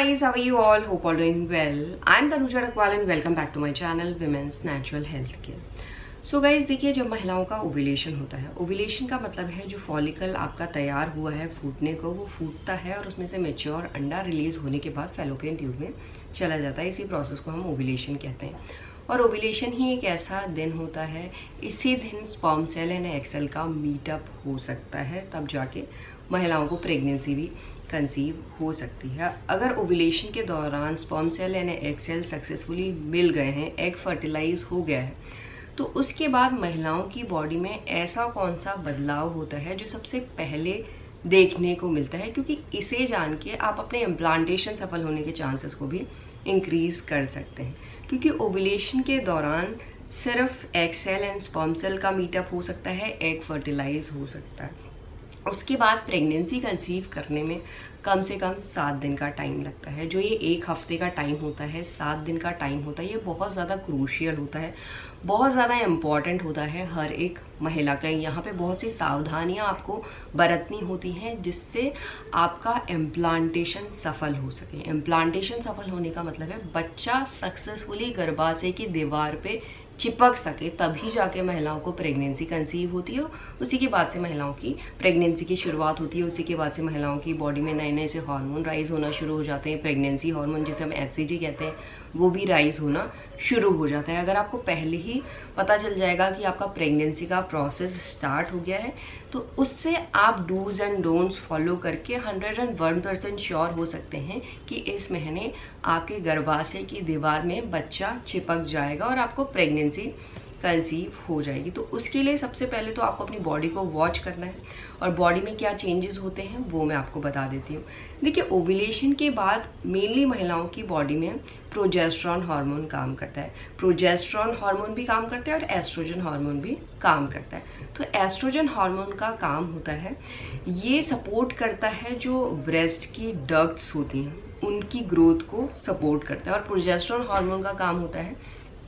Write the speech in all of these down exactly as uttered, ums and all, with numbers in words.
Guys, how are you all? Hope all doing well. I'm Tanuja Rakwal and welcome back to my channel Women's Natural Health Care. So so guys देखिए, जब महिलाओं का ovulation होता है, ovulation का मतलब है जो फॉलिकल आपका तैयार हुआ है फूटने को, वो फूटता है और उसमें से मेच्योर अंडा रिलीज होने के बाद फैलोपियन ट्यूब में चला जाता है। इसी प्रोसेस को हम ओव्यूलेशन कहते हैं। और ओव्यूलेशन ही एक ऐसा दिन होता है, इसी दिन sperm cell and egg cell का मीटअप हो सकता है, तब जाके महिलाओं को प्रेगनेंसी भी कंसीव हो सकती है। अगर ओव्यूलेशन के दौरान sperm cell and egg cell successfully मिल गए हैं, एग फर्टिलाइज हो गया है, तो उसके बाद महिलाओं की बॉडी में ऐसा कौन सा बदलाव होता है जो सबसे पहले देखने को मिलता है, क्योंकि इसे जान के आप अपने इम्प्लांटेशन सफल होने के चांसेस को भी इंक्रीज कर सकते हैं। क्योंकि ओव्यूलेशन के दौरान सिर्फ egg cell and sperm cell का मीटअप हो सकता है, एग फर्टिलाइज हो सकता है। उसके बाद प्रेगनेंसी कंसीव करने में कम से कम सात दिन का टाइम लगता है। जो ये एक हफ्ते का टाइम होता है, सात दिन का टाइम होता है, ये बहुत ज़्यादा क्रूशियल होता है, बहुत ज़्यादा इम्पॉर्टेंट होता है हर एक महिला का। यहाँ पे बहुत सी सावधानियाँ आपको बरतनी होती हैं जिससे आपका इम्प्लांटेशन सफल हो सके। इम्प्लांटेशन सफल होने का मतलब है बच्चा सक्सेसफुली गर्भाशय की दीवार पे चिपक सके, तभी जाके महिलाओं को प्रेगनेंसी कंसीव होती है। उसी के बाद से महिलाओं की प्रेगनेंसी की शुरुआत होती है। उसी के बाद से महिलाओं की बॉडी में नए नए से हार्मोन राइज होना शुरू हो जाते हैं। प्रेगनेंसी हार्मोन जिसे हम एस सी जी कहते हैं, वो भी राइज होना शुरू हो जाता है। अगर आपको पहले ही पता चल जाएगा कि आपका प्रेगनेंसी का प्रोसेस स्टार्ट हो गया है, तो उससे आप डूज एंड डोंट्स फॉलो करके hundred and one percent sure हो सकते हैं कि इस महीने आपके गर्भाशय की दीवार में बच्चा चिपक जाएगा और आपको प्रेगनेंसी कंसीव हो जाएगी। तो उसके लिए सबसे पहले तो आपको अपनी बॉडी को वॉच करना है, और बॉडी में क्या चेंजेस होते हैं वो मैं आपको बता देती हूँ। देखिए, ओव्यूलेशन के बाद मेनली महिलाओं की बॉडी में प्रोजेस्टेरॉन हार्मोन काम करता है। प्रोजेस्टेरॉन हार्मोन भी काम करता है और एस्ट्रोजन हार्मोन भी काम करता है। तो एस्ट्रोजन हार्मोन का काम होता है, ये सपोर्ट करता है जो ब्रेस्ट की डक्ट्स होती हैं उनकी ग्रोथ को सपोर्ट करता है। और प्रोजेस्टेरॉन हार्मोन का काम होता है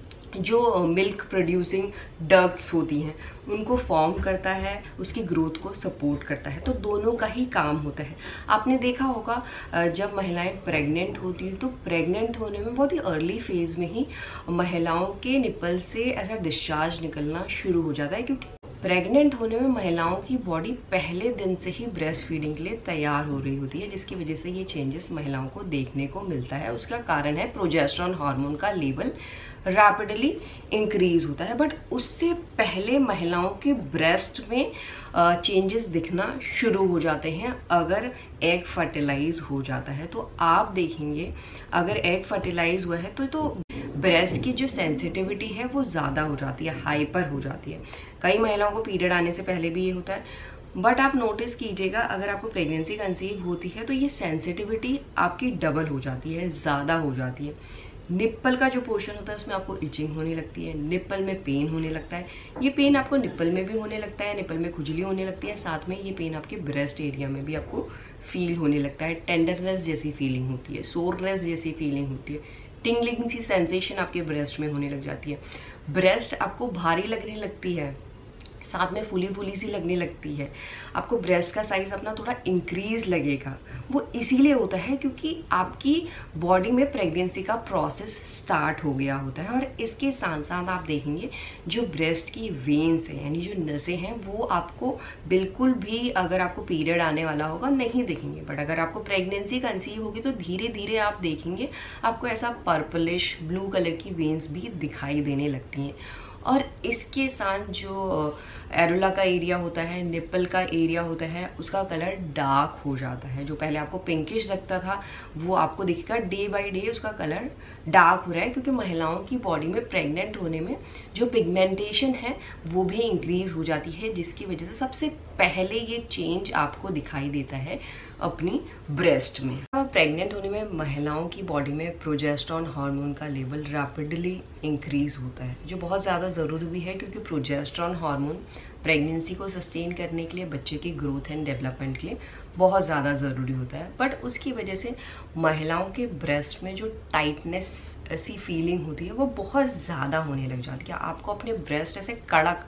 जो मिल्क प्रोड्यूसिंग डक्ट्स होती हैं उनको फॉर्म करता है, उसकी ग्रोथ को सपोर्ट करता है। तो दोनों का ही काम होता है। आपने देखा होगा जब महिलाएं प्रेग्नेंट होती हैं तो प्रेग्नेंट होने में बहुत ही अर्ली फेज में ही महिलाओं के निपल से ऐसा डिस्चार्ज निकलना शुरू हो जाता है, क्योंकि प्रेग्नेंट होने में महिलाओं की बॉडी पहले दिन से ही ब्रेस्ट फीडिंग के लिए तैयार हो रही होती है, जिसकी वजह से ये चेंजेस महिलाओं को देखने को मिलता है। उसका कारण है प्रोजेस्टेरॉन हार्मोन का लेवल रैपिडली इंक्रीज होता है। बट उससे पहले महिलाओं के ब्रेस्ट में चेंजेस दिखना शुरू हो जाते हैं अगर एग फर्टिलाइज हो जाता है। तो आप देखेंगे अगर एग फर्टिलाइज हुआ है तो तो ब्रेस्ट की जो सेंसिटिविटी है वो ज्यादा हो जाती है, हाइपर हो जाती है। कई महिलाओं को पीरियड आने से पहले भी ये होता है, बट आप नोटिस कीजिएगा अगर आपको प्रेगनेंसी कंसीव होती है तो ये सेंसिटिविटी आपकी डबल हो जाती है, ज्यादा हो जाती है। निप्पल का जो पोर्शन होता है उसमें आपको इचिंग होने लगती है, निप्पल में पेन होने लगता है। ये पेन आपको निप्पल में भी होने लगता है, निप्पल में खुजली होने लगती है, साथ में ये पेन आपके ब्रेस्ट एरिया में भी आपको फील होने लगता है। टेंडरनेस जैसी फीलिंग होती है, सोरनेस जैसी फीलिंग होती है, टिंगलिंग सी सेंसेशन आपके ब्रेस्ट में होने लग जाती है। ब्रेस्ट आपको भारी लगने लगती है, साथ में फूली फूली सी लगने लगती है। आपको ब्रेस्ट का साइज अपना थोड़ा इंक्रीज लगेगा। वो इसीलिए होता है क्योंकि आपकी बॉडी में प्रेगनेंसी का प्रोसेस स्टार्ट हो गया होता है। और इसके साथ साथ आप देखेंगे जो ब्रेस्ट की वेन्स है, यानी जो नसें हैं, वो आपको बिल्कुल भी अगर आपको पीरियड आने वाला होगा नहीं दिखेंगे। बट अगर आपको प्रेगनेंसी कंसीव होगी तो धीरे धीरे आप देखेंगे आपको ऐसा पर्पलिश ब्लू कलर की वेन्स भी दिखाई देने लगती हैं। और इसके साथ जो एरोला का एरिया होता है, निप्पल का एरिया होता है, उसका कलर डार्क हो जाता है। जो पहले आपको पिंकिश लगता था वो आपको दिखेगा डे बाय डे उसका कलर डार्क हो रहा है, क्योंकि महिलाओं की बॉडी में प्रेग्नेंट होने में जो पिगमेंटेशन है वो भी इंक्रीज हो जाती है, जिसकी वजह से सबसे पहले ये चेंज आपको दिखाई देता है अपनी ब्रेस्ट में। प्रेग्नेंट होने में महिलाओं की बॉडी में प्रोजेस्टेरॉन हार्मोन का लेवल रैपिडली इंक्रीज होता है, जो बहुत ज़्यादा ज़रूरी भी है, क्योंकि प्रोजेस्टेरॉन हार्मोन प्रेगनेंसी को सस्टेन करने के लिए, बच्चे की ग्रोथ एंड डेवलपमेंट के लिए बहुत ज़्यादा ज़रूरी होता है। बट उसकी वजह से महिलाओं के ब्रेस्ट में जो टाइटनेस ऐसी फीलिंग होती है वो बहुत ज़्यादा होने लग जाती है। आपको अपने ब्रेस्ट ऐसे कड़क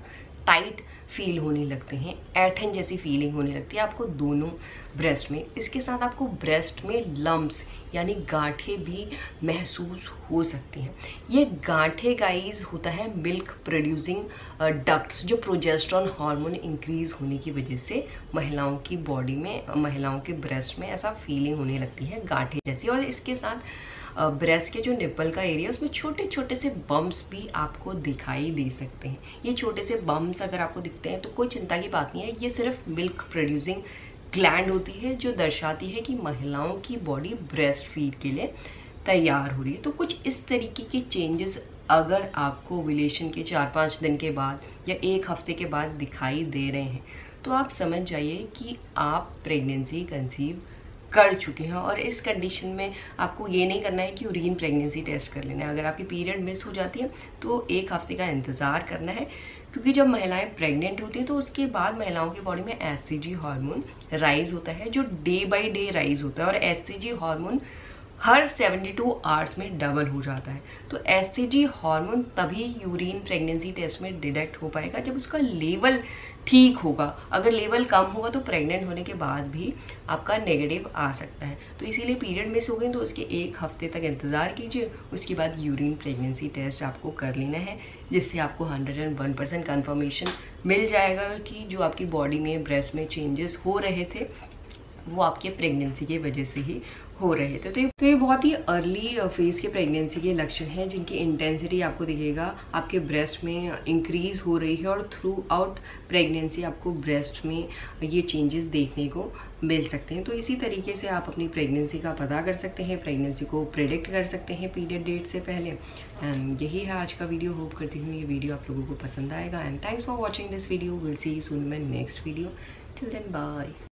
टाइट फील होने लगते हैं, ऐठन जैसी फीलिंग होने लगती है आपको दोनों ब्रेस्ट में। इसके साथ आपको ब्रेस्ट में लम्प्स यानी गांठें भी महसूस हो सकती हैं। ये गांठें गाइस होता है मिल्क प्रोड्यूसिंग डक्ट्स, जो प्रोजेस्टेरोन हार्मोन इंक्रीज होने की वजह से महिलाओं की बॉडी में, महिलाओं के ब्रेस्ट में ऐसा फीलिंग होने लगती है गांठें जैसी। और इसके साथ ब्रेस्ट के जो निप्पल का एरिया उसमें छोटे छोटे से बम्प्स भी आपको दिखाई दे सकते हैं। ये छोटे से बम्प्स अगर आपको दिखते हैं तो कोई चिंता की बात नहीं है, ये सिर्फ मिल्क प्रोड्यूसिंग ग्लैंड होती है जो दर्शाती है कि महिलाओं की बॉडी ब्रेस्ट फीड के लिए तैयार हो रही है। तो कुछ इस तरीके के चेंजेस अगर आपको ओव्यूलेशन के चार पाँच दिन के बाद या एक हफ्ते के बाद दिखाई दे रहे हैं तो आप समझ जाइए कि आप प्रेगनेंसी कंसीव कर चुके हैं। और इस कंडीशन में आपको ये नहीं करना है कि यूरिन प्रेगनेंसी टेस्ट कर लेना है। अगर आपकी पीरियड मिस हो जाती है तो एक हफ्ते का इंतजार करना है, क्योंकि जब महिलाएं प्रेग्नेंट होती हैं तो उसके बाद महिलाओं की बॉडी में एससीजी हार्मोन राइज होता है, जो डे बाय डे राइज होता है। और एससीजी हार्मोन हर बहत्तर आवर्स में डबल हो जाता है। तो एससीजी हार्मोन तभी यूरिन प्रेगनेंसी टेस्ट में डिटेक्ट हो पाएगा जब उसका लेवल ठीक होगा। अगर लेवल कम होगा तो प्रेग्नेंट होने के बाद भी आपका नेगेटिव आ सकता है। तो इसीलिए पीरियड मिस हो गई तो उसके एक हफ्ते तक इंतजार कीजिए, उसके बाद यूरिन प्रेगनेंसी टेस्ट आपको कर लेना है, जिससे आपको hundred and one percent confirmation मिल जाएगा कि जो आपकी बॉडी में ब्रेस्ट में चेंजेस हो रहे थे वो आपके प्रेगनेंसी की वजह से ही हो रहे थे। तो ये बहुत ही अर्ली फेज के प्रेगनेंसी के लक्षण हैं जिनकी इंटेंसिटी आपको दिखेगा आपके ब्रेस्ट में इंक्रीज हो रही है, और थ्रू आउट प्रेगनेंसी आपको ब्रेस्ट में ये चेंजेस देखने को मिल सकते हैं। तो इसी तरीके से आप अपनी प्रेगनेंसी का पता कर सकते हैं, प्रेगनेंसी को प्रेडिक्ट कर सकते हैं पीरियड डेट से पहले। एंड यही है आज का वीडियो। होप करती हूँ ये वीडियो आप लोगों को पसंद आएगा। And thanks for watching this video. Will see you soon in my next video. Till then bye.